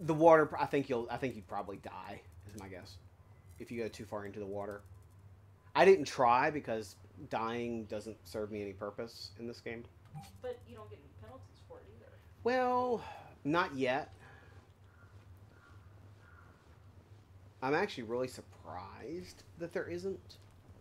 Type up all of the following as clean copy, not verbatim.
The water, I think you'd probably die. Is my guess. If you go too far into the water. I didn't try because dying doesn't serve me any purpose in this game. But you don't get any penalties for it either. Well, not yet. I'm actually really surprised that there isn't.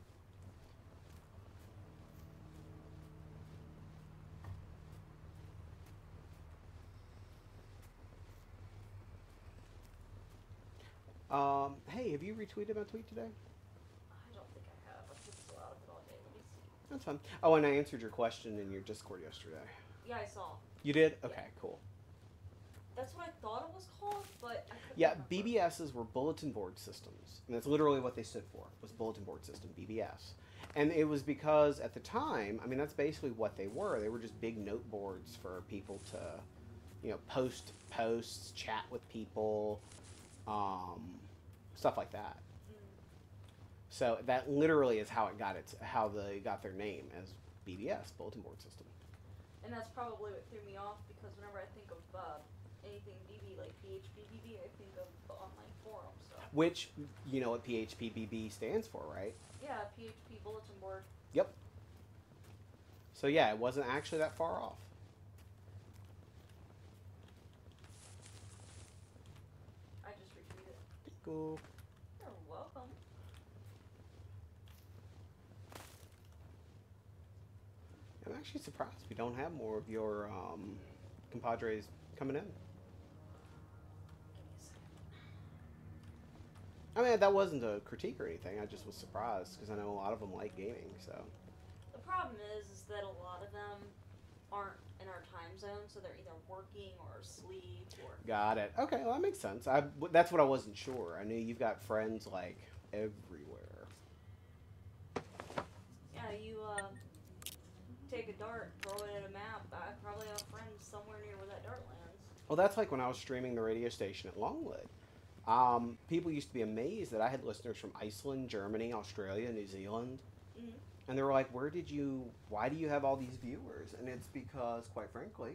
Hey, have you retweeted my tweet today? I don't think I have. I've been so out of it all day. Let me see. That's fine. Oh, and I answered your question in your Discord yesterday. Yeah, I saw. You did? Yeah. Okay, cool. That's what I thought it was called, but I couldn't Yeah, remember. BBSs were bulletin board systems, and that's literally what they stood for. Was bulletin board system BBS, and it was because at the time, I mean, that's basically what they were. They were just big note boards for people to, post posts, chat with people, um, stuff like that. Mm. So that literally is how how they got their name as BBS, bulletin board system. And that's probably what threw me off because whenever I think of anything BB like PHP BB, I think of the online forum stuff. Which you know what PHPBB stands for, right? Yeah, PHP bulletin board. Yep. So yeah, it wasn't actually that far off. I just retweeted. Cool. You're welcome. I'm actually surprised we don't have more of your compadres coming in. Give me a second. I mean, that wasn't a critique or anything. I just was surprised because I know a lot of them like gaming. So The problem is that a lot of them aren't in our time zone, so they're either working or asleep or. got it. Okay, well that makes sense. That's what I wasn't sure. I knew you've got friends like everywhere. Yeah, you take a dart, throw it at a map. I probably have friends somewhere near where that dart lands. Well, that's like when I was streaming the radio station at Longwood. People used to be amazed that I had listeners from Iceland, Germany, Australia, New Zealand. Mm-hmm. And they were like, why do you have all these viewers? And it's because, quite frankly,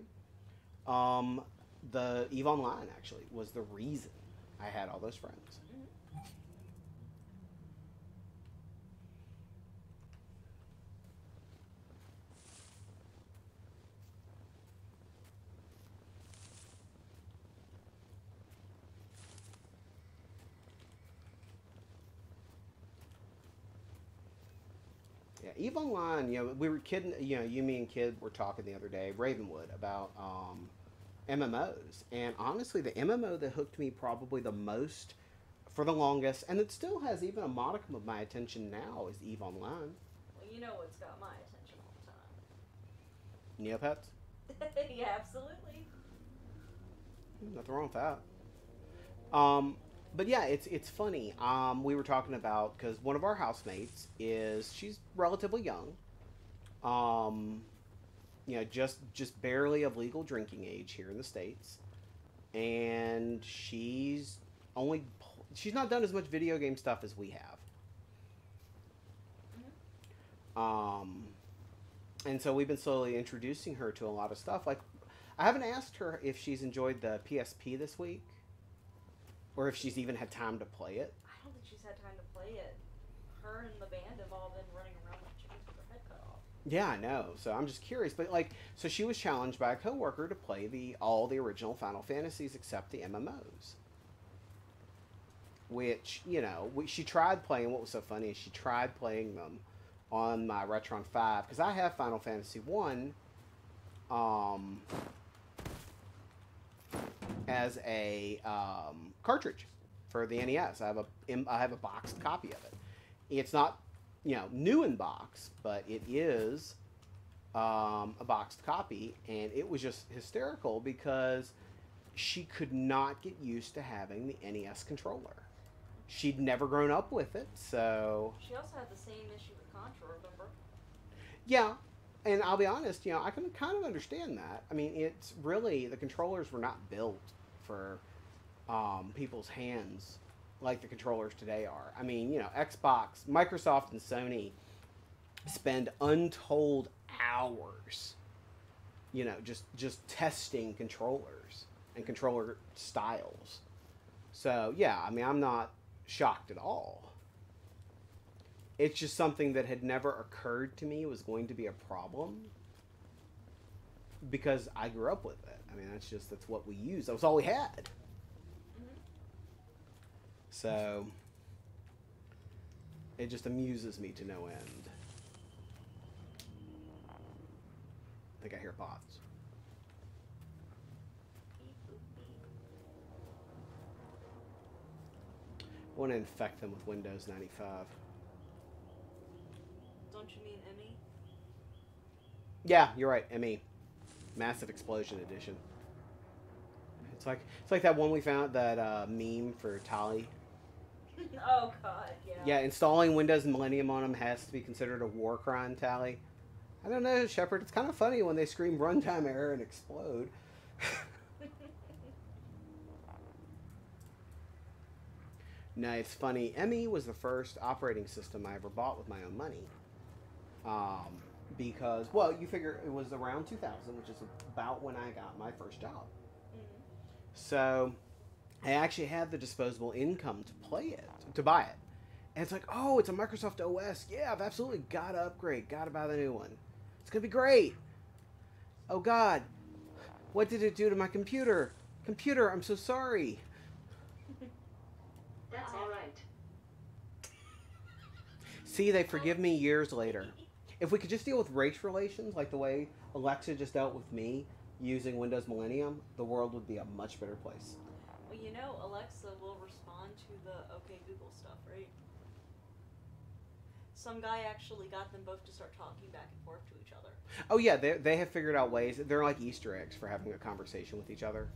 the EVE Online actually was the reason I had all those friends. Mm-hmm. Yeah, EVE Online, we were kidding, you, me, and Kid were talking the other day, Ravenwood, about MMOs. And honestly, the MMO that hooked me probably the most for the longest, and it still has even a modicum of my attention now, is EVE Online. Well, you know what's got my attention all Neopets? the time. Yeah, absolutely. Nothing wrong with that. Um, but yeah, it's funny. We were talking about because one of our housemates she's relatively young. Um, just barely of legal drinking age here in the states, and only she's not done as much video game stuff as we have. Mm-hmm. Um, and so we've been slowly introducing her to a lot of stuff. Like, I haven't asked her if she's enjoyed the PSP this week, or if she's even had time to play it. I don't think she's had time to play it. Her and the band have all been running around like chickens with their head cut off. Yeah, I know. So I'm just curious. But like, so she was challenged by a coworker to play all the original Final Fantasies except the MMOs. Which she tried playing. What was so funny is she tried playing them on my Retron 5 because I have Final Fantasy 1 um, as a cartridge for the NES. I have a boxed copy of it. It's not new in box, but it is a boxed copy, and it was just hysterical because she could not get used to having the NES controller. She'd never grown up with it, so She also had the same issue with Contra, remember? yeah. And I'll be honest, I can kind of understand that. I mean, it's really the controllers were not built for people's hands like the controllers today are. I mean, Xbox, Microsoft, and Sony spend untold hours, just testing controllers. and controller styles. So yeah, I mean, I'm not shocked at all. It's just something that had never occurred to me was going to be a problem because I grew up with it. I mean, that's what we used. That was all we had. Mhm. So it just amuses me to no end. I think I hear bots. Beep, boop, beep. I want to infect them with Windows 95. Don't you mean Emmy? Yeah, you're right. ME, Massive Explosion Edition. It's like that one we found, that meme for Tali. Oh god, yeah. Yeah, installing Windows Millennium on them has to be considered a war crime, Tally. I don't know, Shepard. It's kind of funny when they scream runtime error and explode. No, it's funny. ME was the first operating system I ever bought with my own money. Um, because, well, you figure it was around 2000, which is about when I got my first job. Mhm. So I actually had the disposable income to buy it. And it's like, oh, it's a Microsoft OS. Yeah, I've absolutely got to upgrade. Got to buy the new one. It's going to be great. Oh, God. What did it do to my computer? Computer, I'm so sorry. That's all right. See, they forgive me years later. If we could just deal with race relations like the way Alexa just dealt with me using Windows Millennium, the world would be a much better place. Well, you know, Alexa will respond to the OK Google stuff, right? Some guy actually got them both to start talking back and forth to each other. Oh, yeah, they have figured out ways. They're like Easter eggs for having a conversation with each other.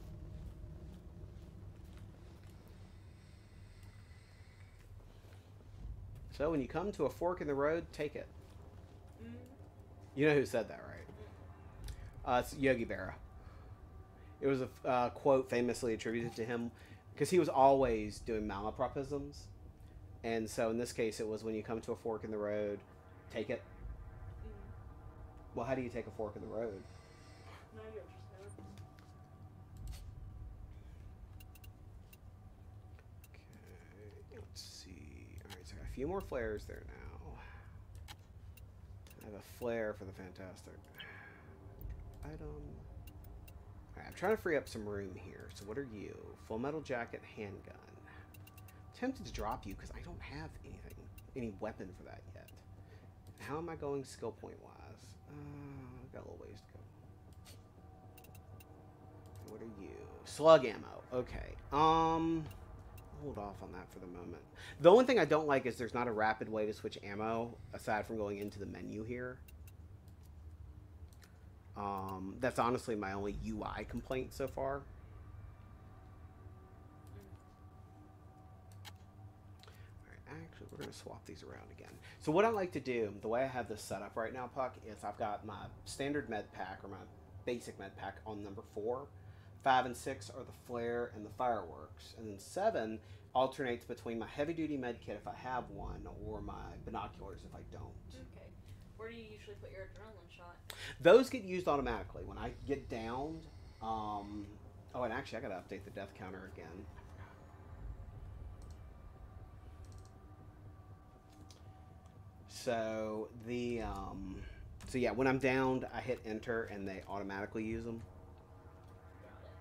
So when you come to a fork in the road, take it. Mm. You know who said that, right? It's Yogi Berra. It was a quote famously attributed to him because he was always doing malapropisms. And so in this case, it was when you come to a fork in the road, take it. Mm. Well, how do you take a fork in the road? No, you're just never. Okay, let's see. All right, so I got a few more flares there now. I have a flare for the fantastic item. All right, I'm trying to free up some room here. So what are you? Full metal jacket, handgun. Tempted to drop you because I don't have any weapon for that yet. How am I going skill point wise? I've got a little ways to go. What are you? Slug ammo. Okay. Hold off on that for the moment. The only thing I don't like is there's not a rapid way to switch ammo aside from going into the menu here. That's honestly my only UI complaint so far. Actually, we're going to swap these around again. So what I like to do, the way I have this set up right now, Puck, is I've got my standard med pack, or my basic med pack, on number 4. 5 and 6 are the flare and the fireworks. And then 7 alternates between my heavy-duty med kit, if I have one, or my binoculars, if I don't. Okay. Where do you usually put your adrenaline shot? Those get used automatically. When I get downed, oh, and actually, I got to update the death counter again. So so yeah, when I'm downed, I hit enter and they automatically use them. Got it.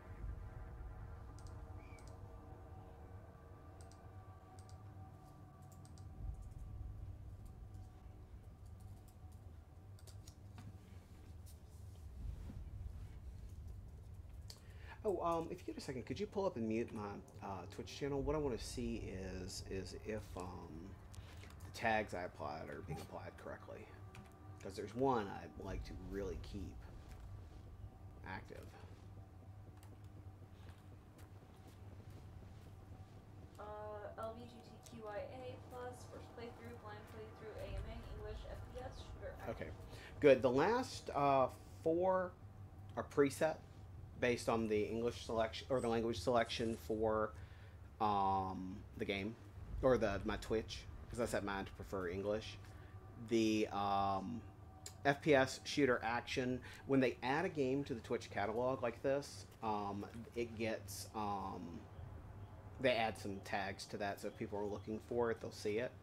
Oh, if you get a second, could you pull up and mute my Twitch channel? What I want to see is if the tags I applied are being applied correctly. Because there's one I'd like to really keep active. LGBTQIA plus first playthrough, blind playthrough, AMA, English, FPS, shooter. Action. Okay, good. The last 4 are preset based on the English selection or the language selection for the game or my Twitch, because I set mine to prefer English. The FPS shooter action. When they add a game to the Twitch catalog like this, it gets they add some tags to that, so if people are looking for it, they'll see it.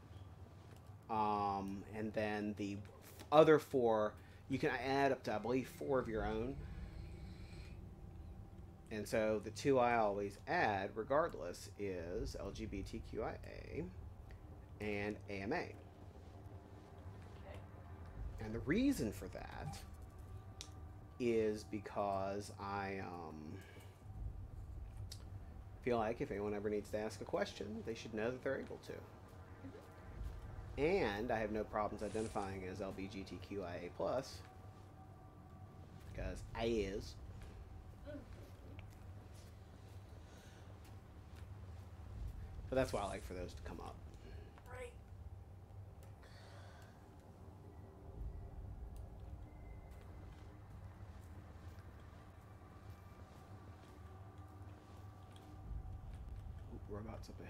And then the other four, you can add up to, I believe, 4 of your own. And so the 2 I always add, regardless, is LGBTQIA and AMA. Okay. And the reason for that is because I feel like if anyone ever needs to ask a question, they should know that they're able to. And I have no problems identifying as LGBTQIA+, because I is. But that's why I like for those to come up. Right. Ooh, robots up ahead.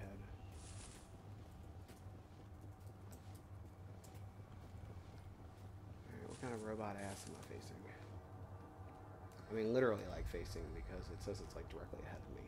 Alright, what kind of robot ass am I facing? I mean, literally, like, facing, because it says it's, like, directly ahead of me.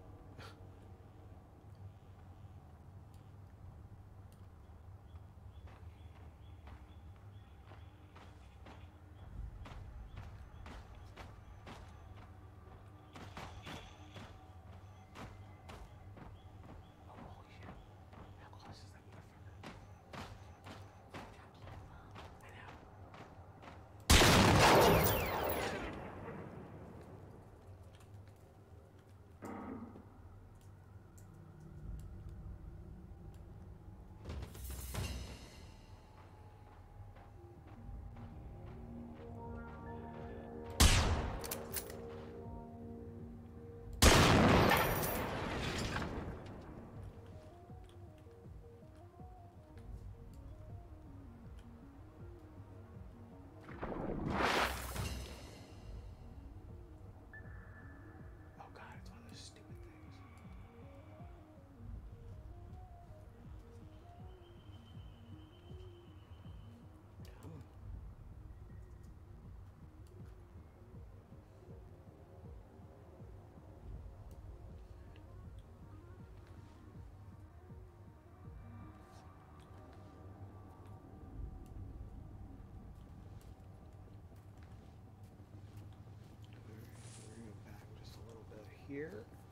Here.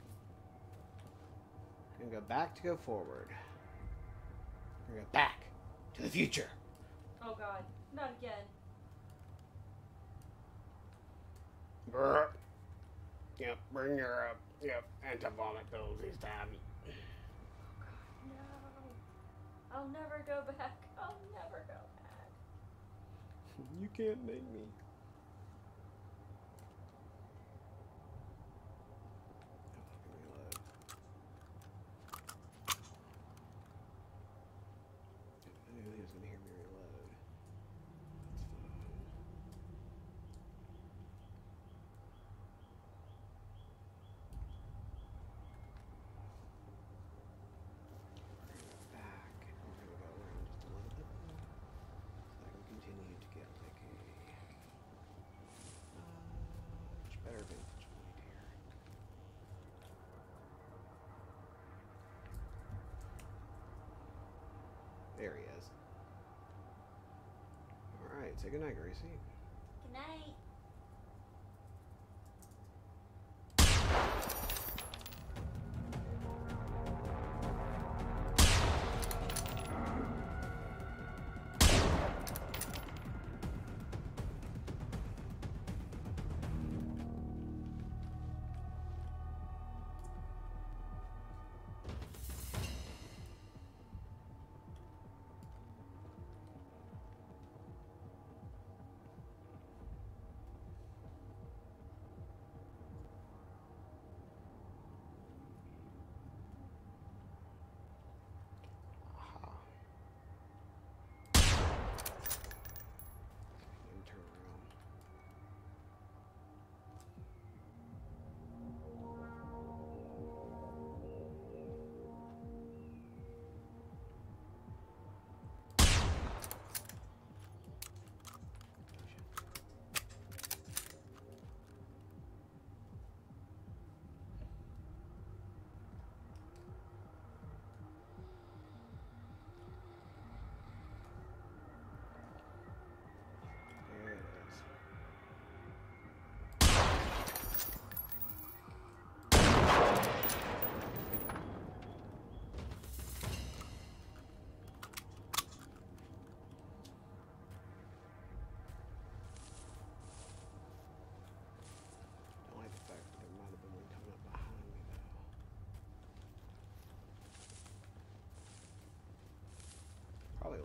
Gonna go back to go forward. Gonna go back to the future. Oh god, not again. Brr. Yep, bring your anti-vomit pills this time. No. I'll never go back. I'll never go back. You can't make me. There he is. Alright, say goodnight, Gracie. Good night.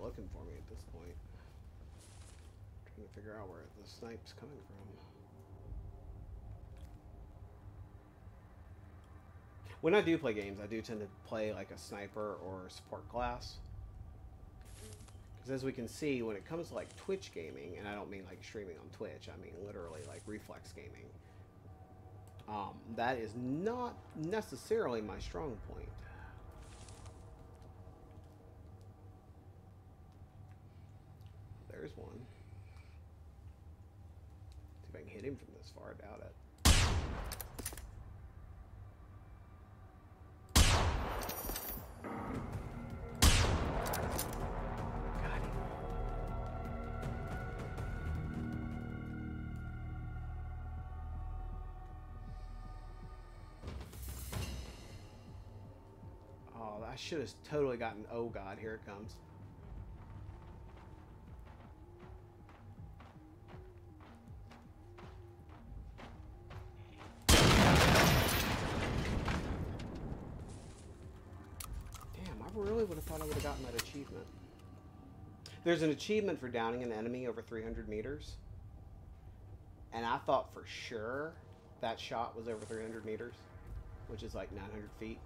looking for me at this point. Trying to figure out where the snipe's coming from. When I do play games, I do tend to play like a sniper or a support class. Because as we can see, when it comes to like Twitch gaming, and I don't mean like streaming on Twitch, I mean literally like reflex gaming, that is not necessarily my strong point. There's one. See if I can hit him from this far. I doubt it. Got him. Oh, I should have totally gotten... Oh, God, here it comes. I really would have thought I would have gotten that achievement. There's an achievement for downing an enemy over 300 meters. And I thought for sure that shot was over 300 meters, which is like 900 feet.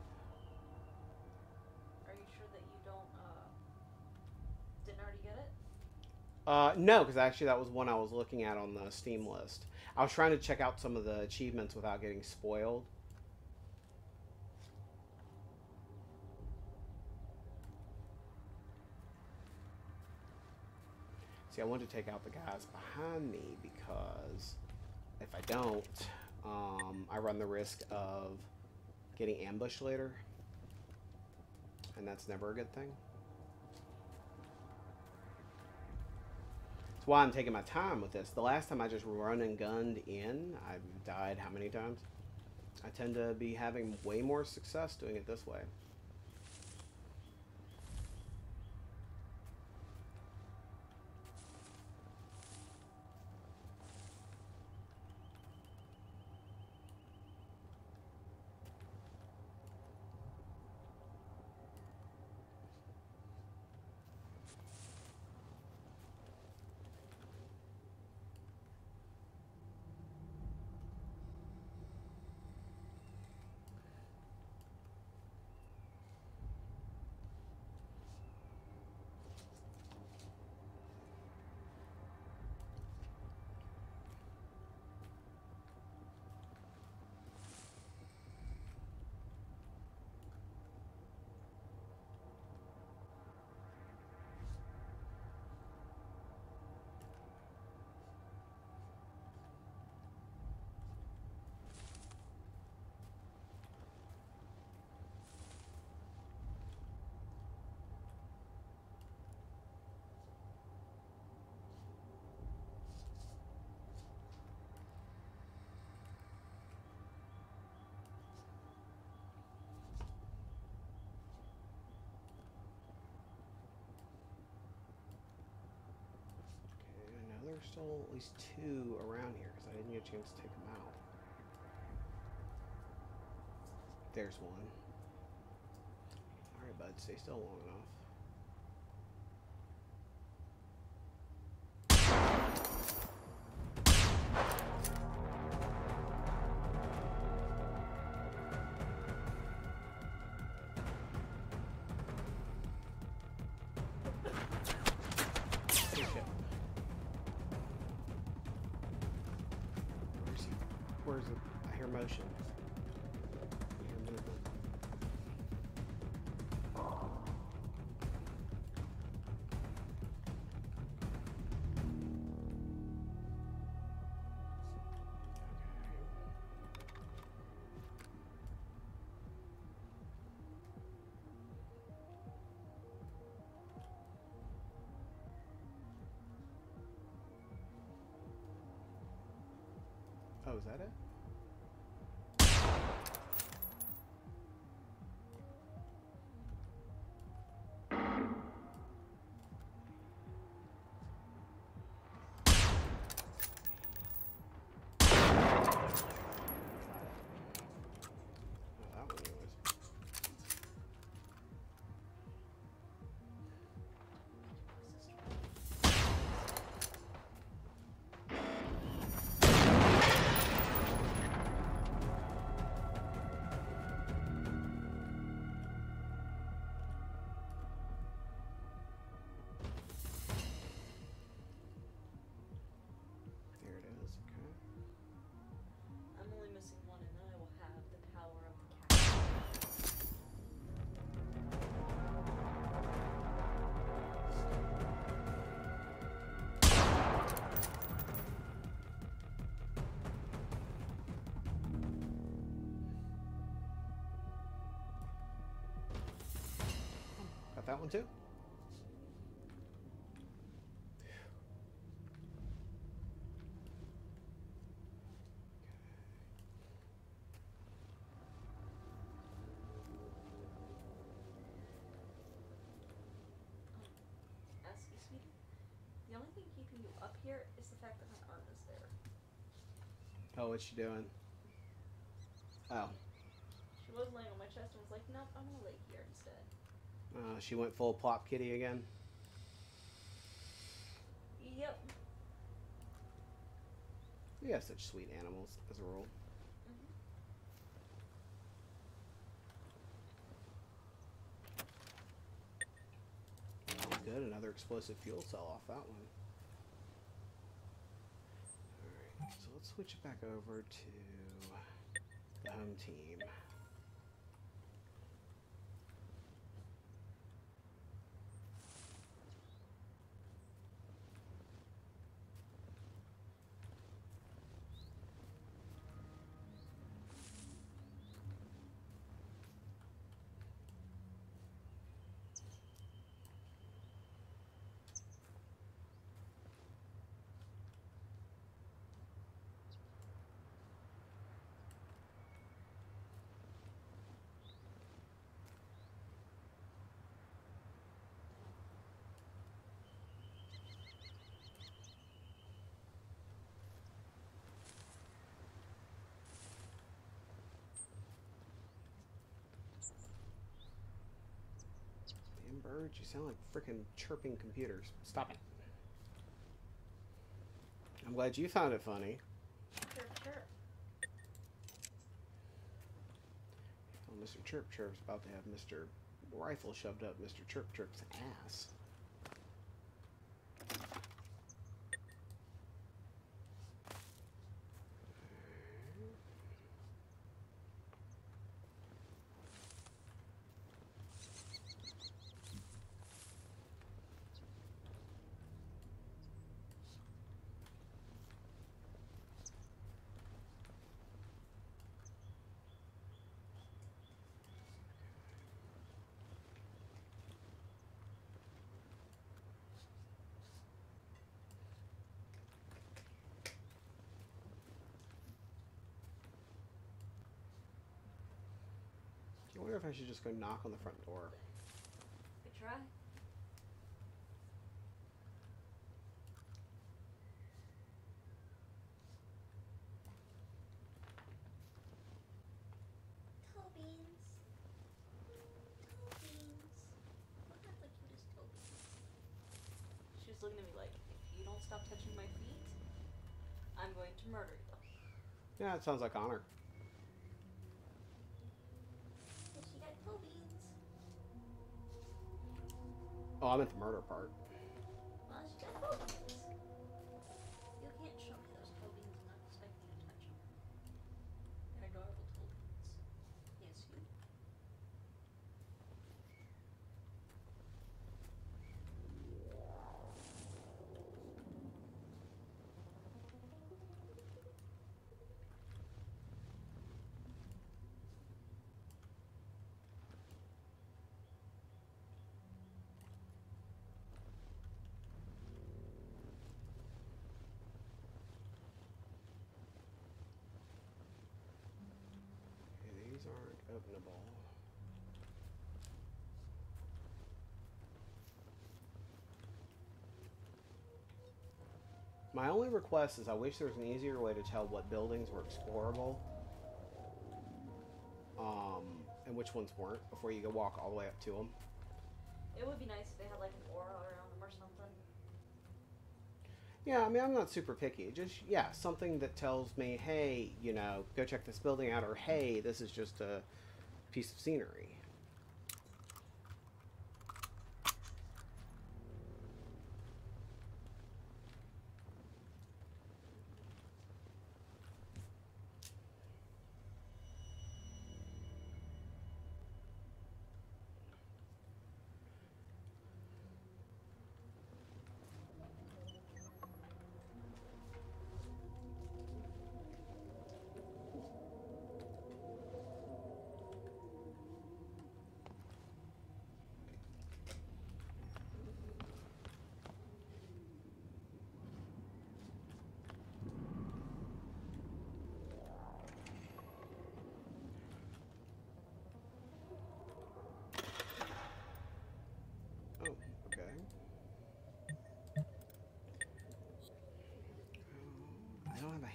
Are you sure that you don't, didn't already get it? No, because actually that was one I was looking at on the Steam list. I was trying to check out some of the achievements without getting spoiled. See, I want to take out the guys behind me because if I don't, I run the risk of getting ambushed later. And that's never a good thing. That's why I'm taking my time with this. The last time I just run and gunned in, I've died how many times? I tend to be having way more success doing it this way. There's still at least two around here because I didn't get a chance to take them out. There's one. Alright, bud, stay still long enough. Where's it? I hear motion. I hear movement. Oh, is that it? that one too. Ask you, sweetie. The only thing keeping you up here is the fact that my arm is there. Oh, what's she doing? Oh. She was laying on my chest and was like, nope, I'm gonna lay here instead. She went full plop kitty again. Yep. We have such sweet animals, as a rule. Good, another explosive fuel cell off that one. Alright, so let's switch it back over to the home team. Birds, you sound like freaking chirping computers. Stop it. I'm glad you found it funny. Chirp. Oh, Mr. Chirp Chirp's about to have Mr. Rifle shoved up Mr. Chirp Chirp's ass. I wonder if I should just go knock on the front door. Good try. Toe beans. Look at the cutest toe beans. She was looking at me like, if you don't stop touching my feet, I'm going to murder you. Yeah, it sounds like honor. She got toe beans. Oh, I meant the murder part. Well, she got toe beans. You can't show me those toe beans and not expect me to touch them. They're adorable toe beans. Yes, you. Okay, these aren't openable. My only request is I wish there was an easier way to tell what buildings were explorable, and which ones weren't before you go walk all the way up to them. It would be nice if they had like an aura around them or something. Yeah, I mean, I'm not super picky. Just, yeah, something that tells me, hey, you know, go check this building out, or hey, this is just a piece of scenery.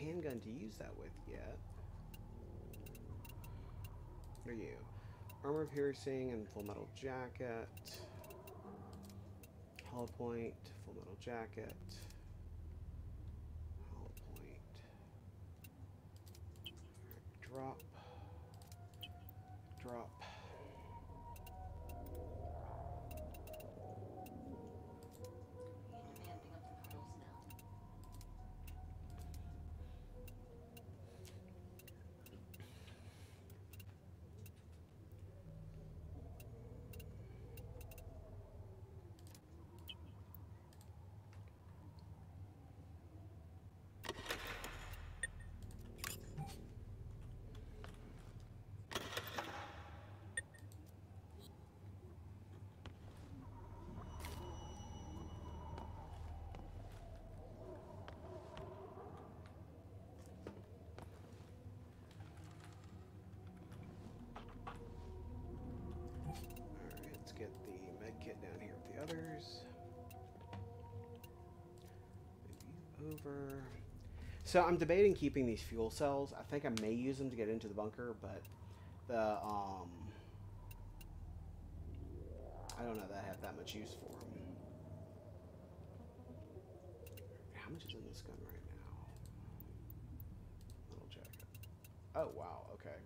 handgun to use that with yet. What are you? Armor piercing and full metal jacket. Hollow point, full metal jacket. Hollow point. Drop. Drop. You're demanding of the puddles now. Let's get the med kit down here with the others. Move you over. So I'm debating keeping these fuel cells. I think I may use them to get into the bunker, but the I don't know that I have that much use for them. How much is in this gun right now? Little jacket. Oh wow. Okay.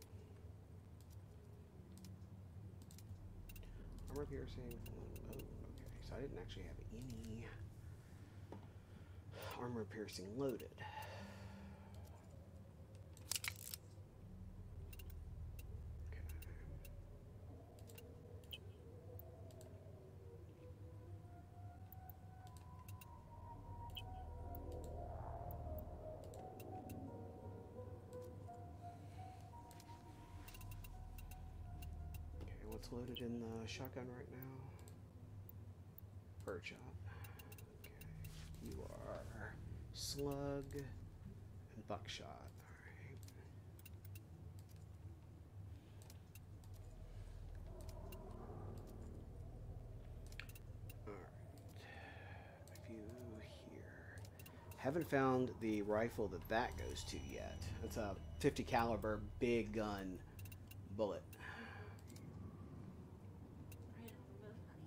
Armor piercing. Oh, okay. So I didn't actually have any armor piercing loaded. Okay. Okay, what's loaded in the shotgun right now? Birdshot. Okay. You are slug and buckshot. Alright. Alright. A few here. Haven't found the rifle that goes to yet. It's a 50 caliber big gun bullet. Random remove, honey.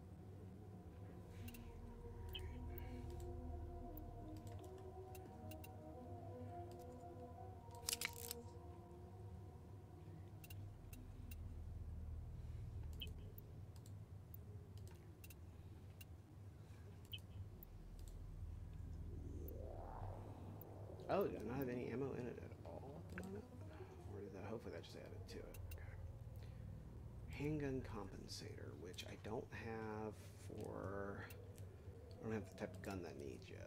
Oh, do I not have any ammo in it at all at the moment? Or did that, hopefully that just added to it. Okay. Handgun compensator, which I don't have for, I don't have the type of gun that needs yet.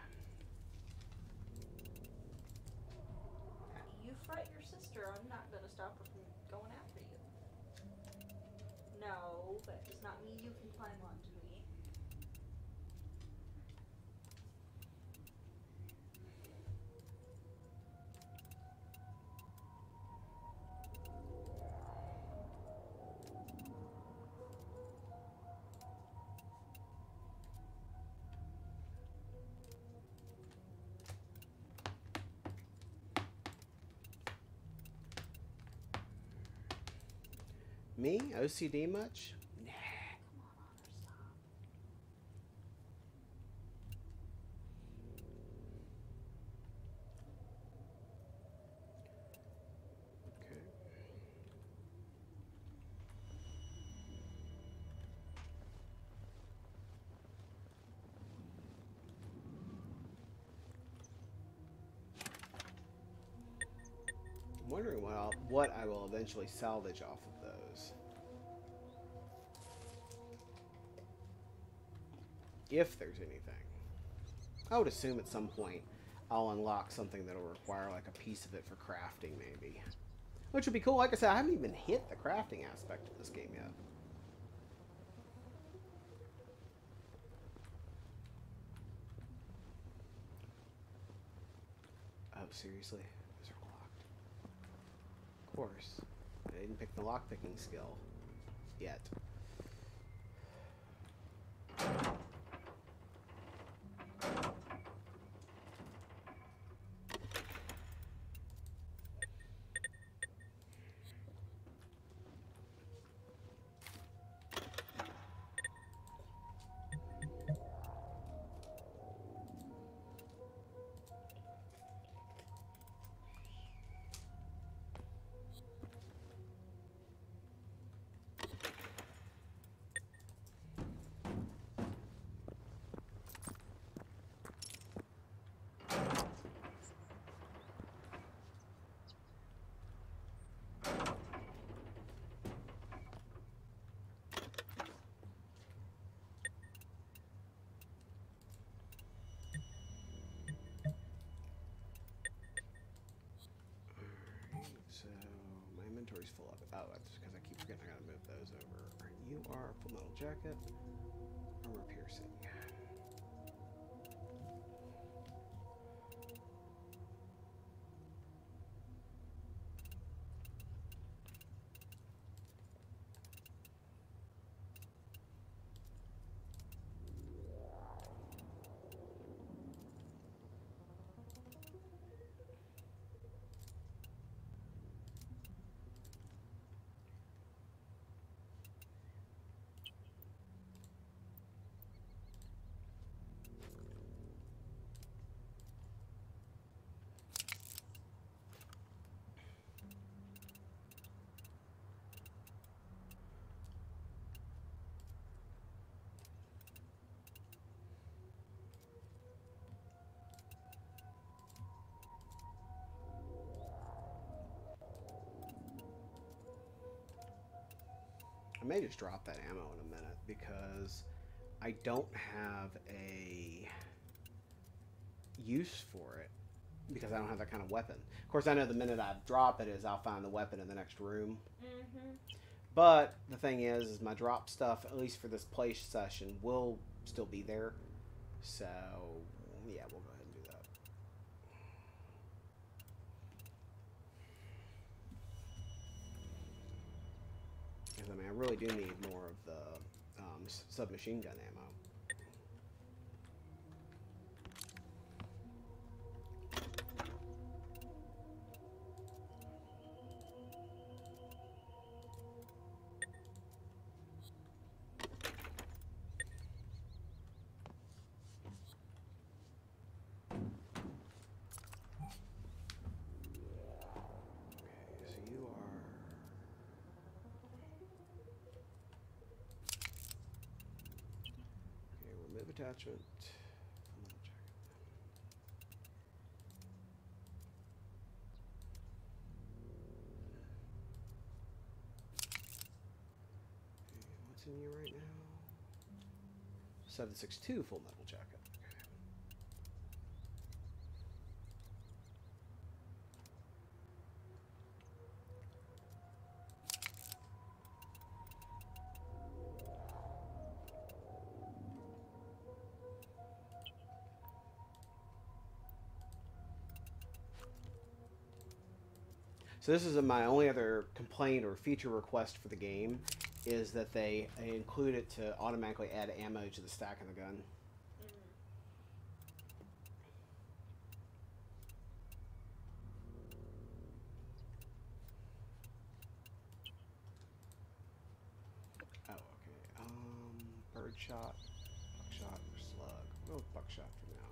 You fight your sister. I'm not gonna stop her from going after you. No, that does not mean you can climb onto me. Me? OCD much? Nah. Come on, Honor, stop. Okay. I'm wondering what I will eventually salvage off of those. If there's anything. I would assume at some point I'll unlock something that'll require like a piece of it for crafting maybe. Which would be cool. Like I said, I haven't even hit the crafting aspect of this game yet. Oh, seriously? Those are locked. Of course. I didn't pick the lockpicking skill yet. full of it. Oh, that's just because I keep forgetting I gotta move those over. Alright, you are Full Metal Jacket. Armor piercing. I may just drop that ammo in a minute because I don't have a use for it because I don't have that kind of weapon. Of course, I know the minute I drop it is I'll find the weapon in the next room. Mm-hmm. But the thing is my drop stuff, at least for this play session, will still be there. So, yeah, we'll go ahead and do that. Because, I mean, I really do need more of the submachine gun ammo. Attachment. What's in you right now? 7.62 Full Metal Jacket. So this is my only other complaint or feature request for the game, is that they include it to automatically add ammo to the stack of the gun. Oh, okay. Birdshot, buckshot, or slug. We'll go with buckshot for now.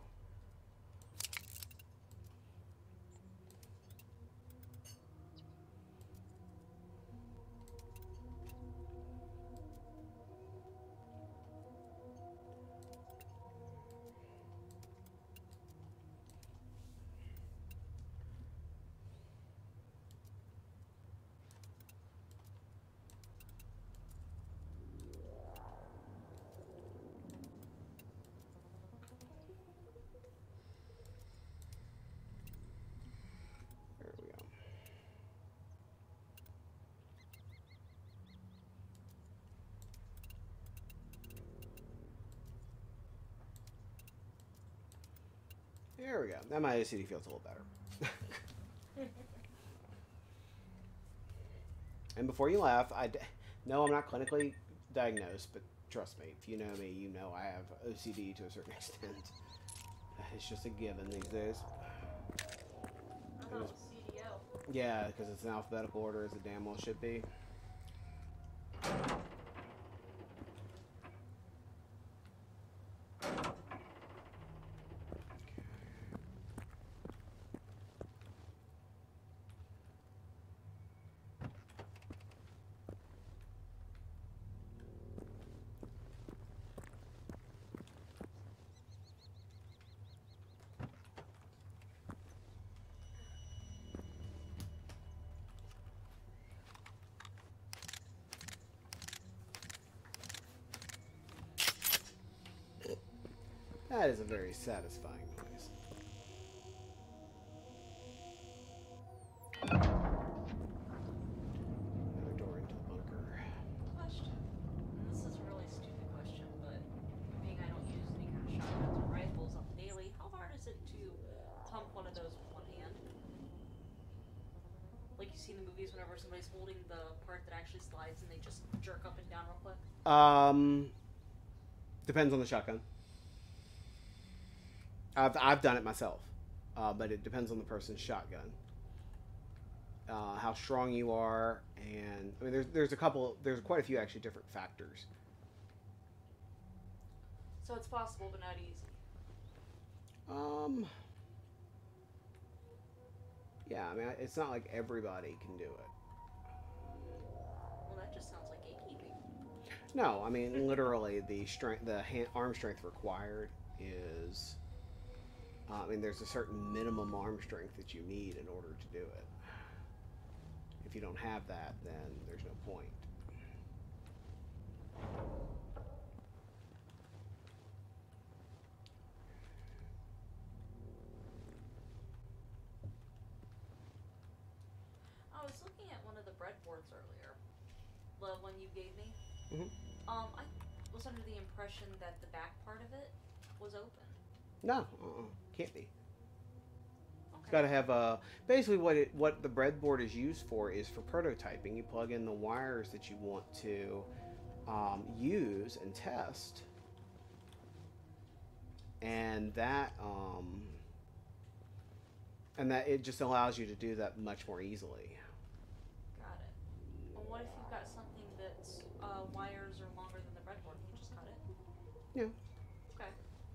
There we go. There we go. Now my ACD feels a little better. And before you laugh, no, I'm not clinically diagnosed, but trust me, if you know me, you know I have OCD to a certain extent. It's just a given these days. I thought it was CDL. Yeah, because it's in alphabetical order as it damn well should be. That is a very satisfying noise. seen the movies whenever somebody's holding the part that actually slides and they just jerk up and down real quick? Depends on the shotgun. I've done it myself, but it depends on the person's shotgun, how strong you are, and I mean there's quite a few actually different factors. So it's possible, but not easy. Yeah, I mean it's not like everybody can do it. Well, that just sounds like gatekeeping. No, I mean literally the arm strength required is. I mean, there's a certain minimum arm strength that you need in order to do it. If you don't have that, then there's no point. I was looking at one of the breadboards earlier, the one you gave me. Mm-hmm. I was under the impression that the back part of it was open. No, can't be. Okay. It's got to have basically what the breadboard is used for is for prototyping. You plug in the wires that you want to use and test, and that it just allows you to do that much more easily. Got it. Well, what if you've got something that's wires are longer than the breadboard? Can you just cut it? Yeah. Okay.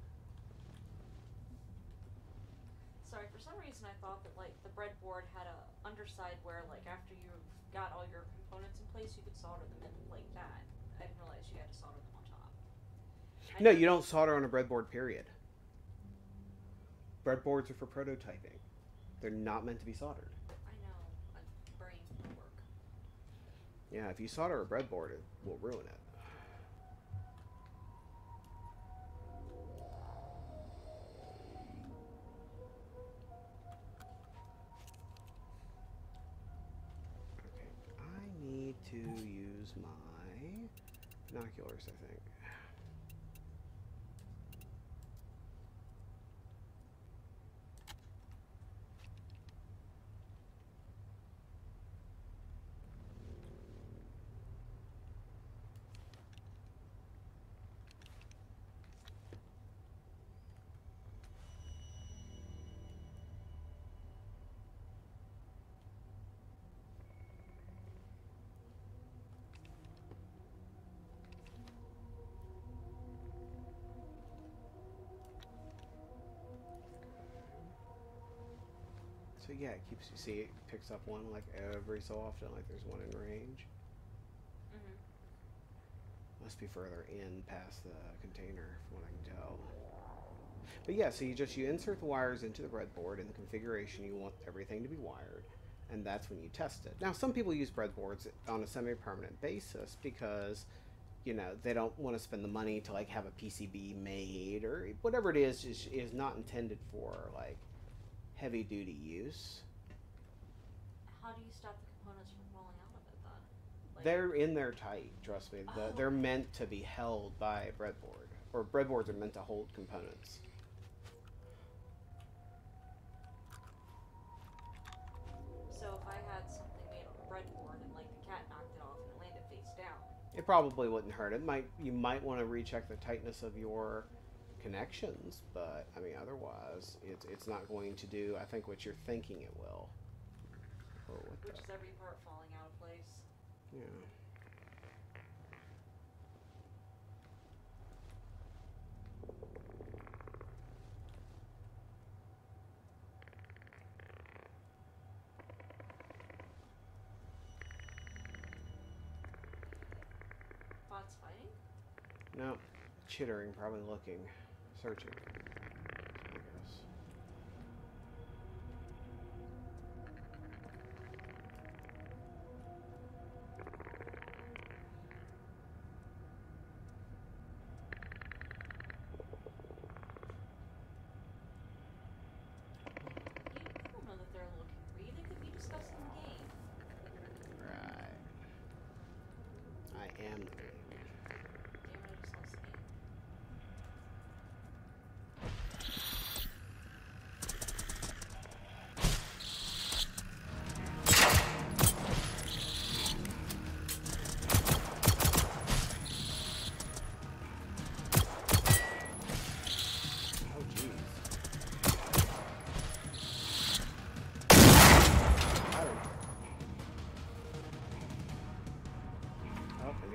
Sorry, for some reason I thought that like the breadboard had a underside where like after you got all your components in place you could solder them in like that. I didn't realize you had to solder them on top. No, you don't solder on a breadboard, period. Breadboards are for prototyping. They're not meant to be soldered. I know. My brain will work. Yeah, if you solder a breadboard, it will ruin it. Okay, I need to use my binoculars, I think. So yeah, it keeps you see it picks up one like every so often, like there's one in range. Must be further in past the container, from what I can tell. But yeah, so you insert the wires into the breadboard in the configuration you want everything to be wired, and that's when you test it. Now, some people use breadboards on a semi-permanent basis because, you know, they don't want to spend the money to like have a PCB made or whatever it is not intended for like heavy-duty use. How do you stop the components from falling out of it then? Like, They're in there tight, trust me. They're meant to be held by a breadboard, or breadboards are meant to hold components. So if I had something made on a breadboard and like the cat knocked it off and it landed face down. It probably wouldn't hurt. You might want to recheck the tightness of your connections, but I mean otherwise it's not going to do I think what you're thinking it will. Oh, what Which is every part falling out of place. Yeah. Bots fighting? No, chittering, probably looking, searching, I guess. I don't know that they're looking for you. They could be discussing the game. Right. I am the game. Damn it, I just lost the game.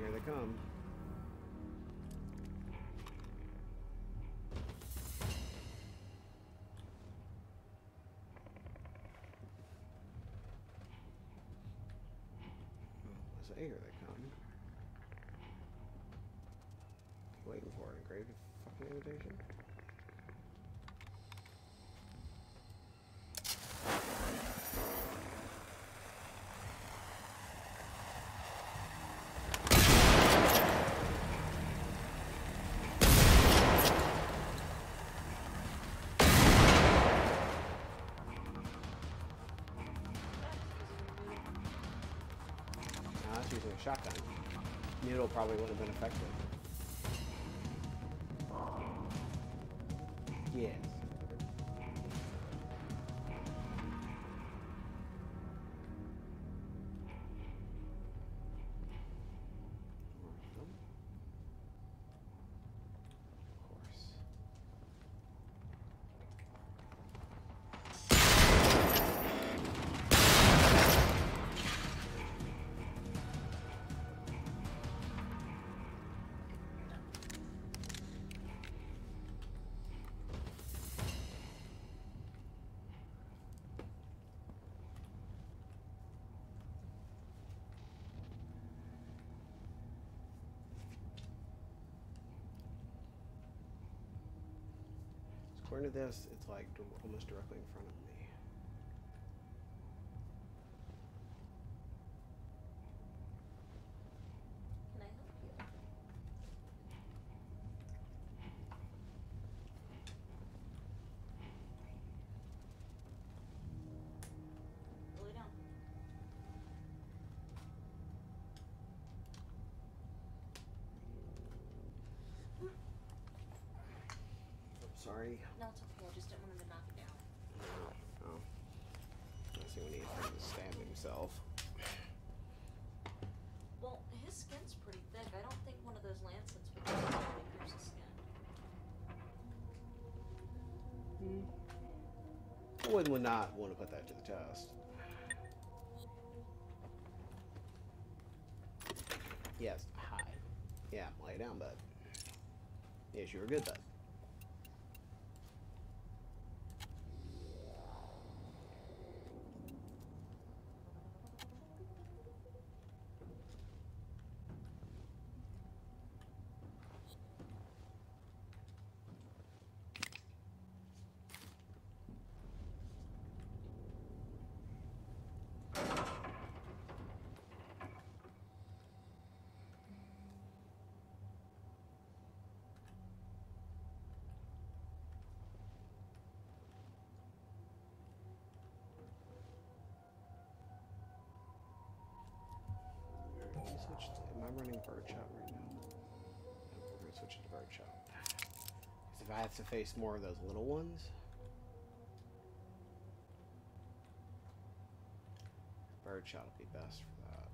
Here they come. Oh, I say here they come. Waiting for it. Engraved fucking invitation. Using a shotgun. Noodle probably wouldn't have been effective. Yes. According to this, it's like almost directly in front of me. Can I help you? Lay down. Sorry. No, it's okay. I just didn't want him to knock it down. Oh. I see when he stabbed himself. Well, his skin's pretty thick. I don't think one of those lancets would really pierce his skin. One would not want to put that to the test. Yes, hi. Yeah, lay down, bud. Yes, you were good, bud. Am I running bird shot right now? No, we're gonna switch it to bird shot. Because if I have to face more of those little ones, bird shot will be best for that.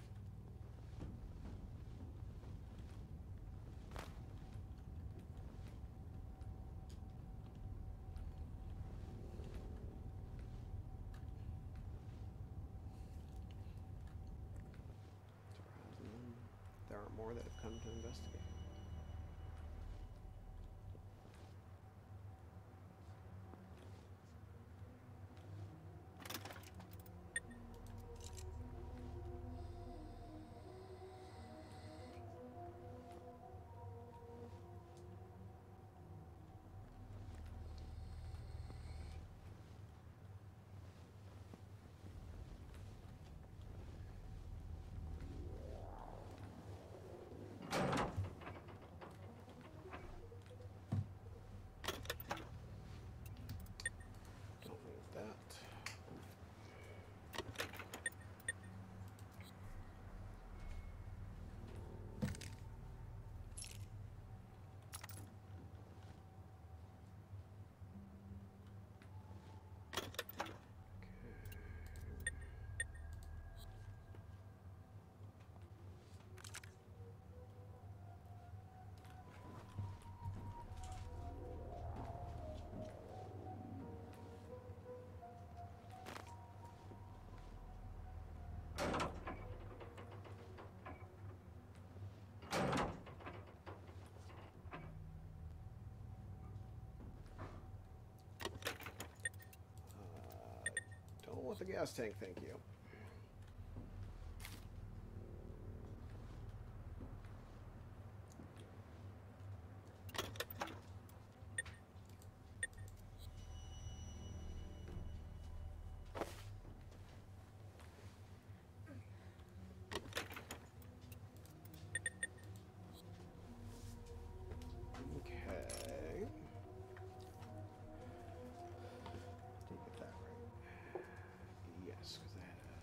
There aren't more that have come to investigate. the gas tank, thank you. Okay. Did I get that right? Yes, because I had a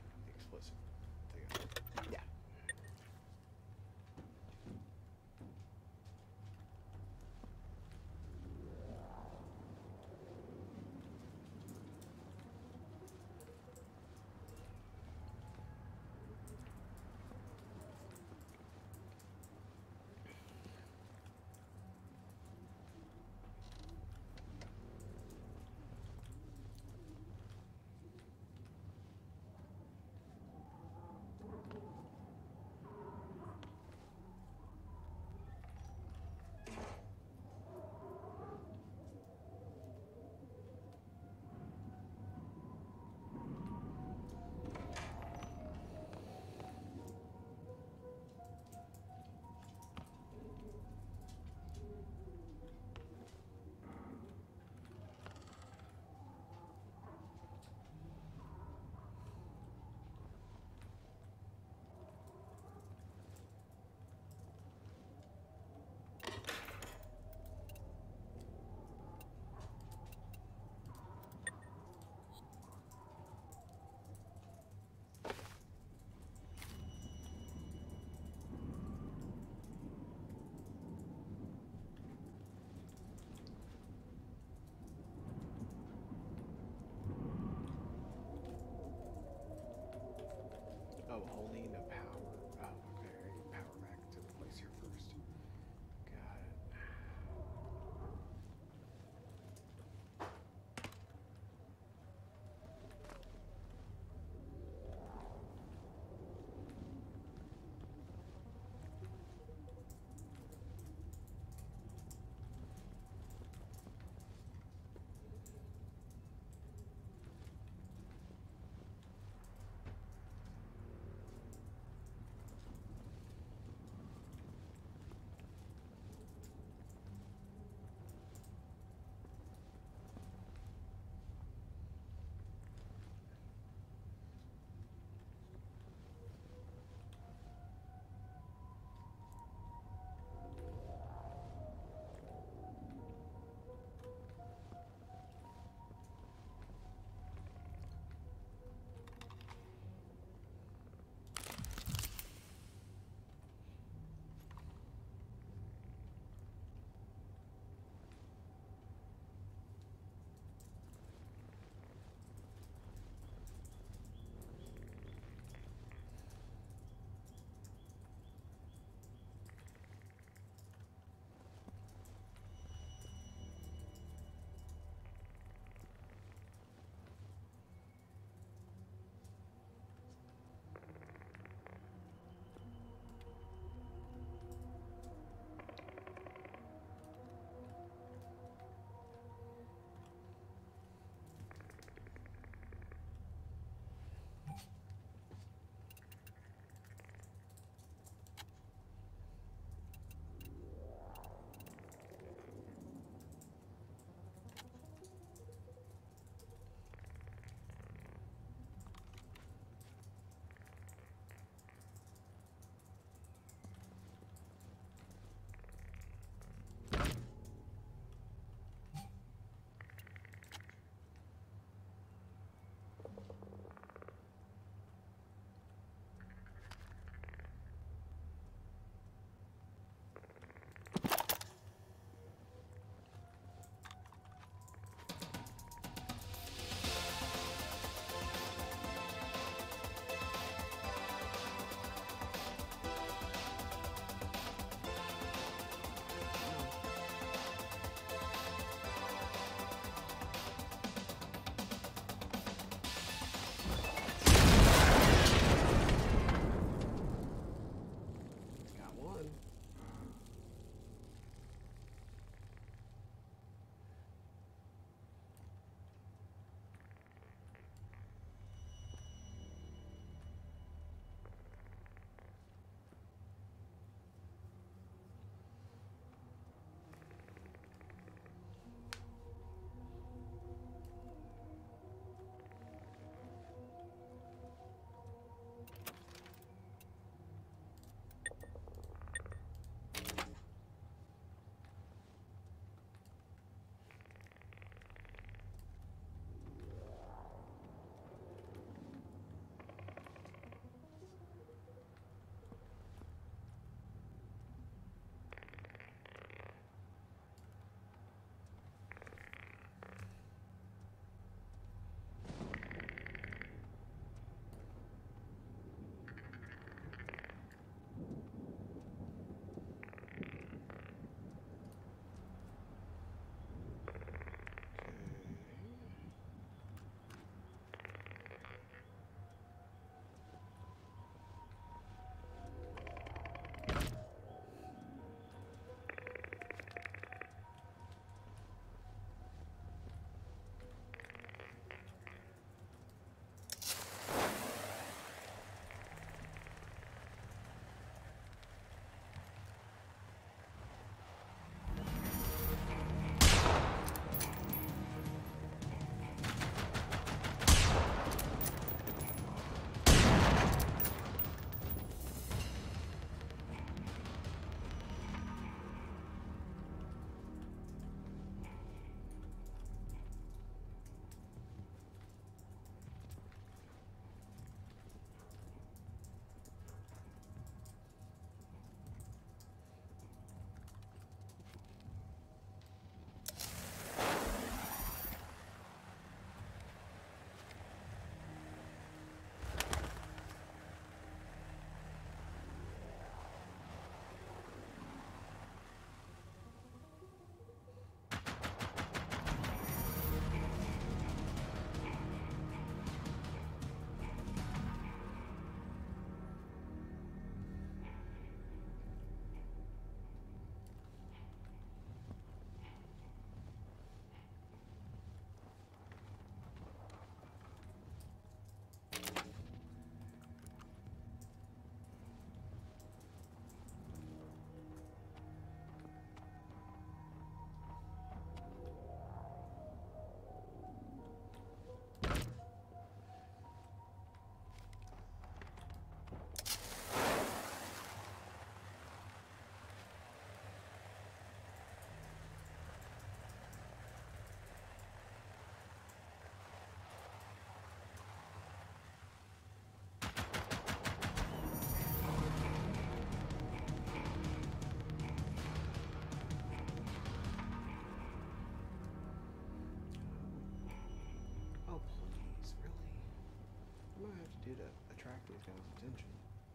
these guys' attention.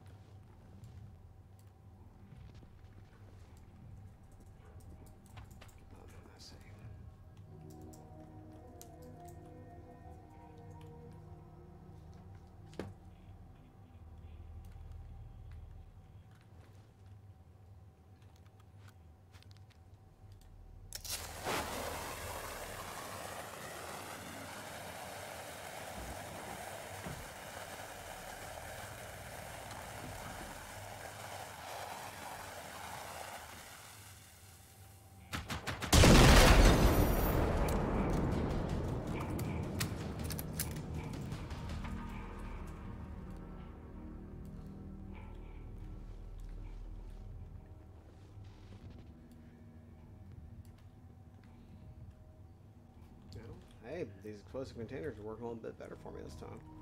I see. Hey, these explosive containers are working a little bit better for me this time.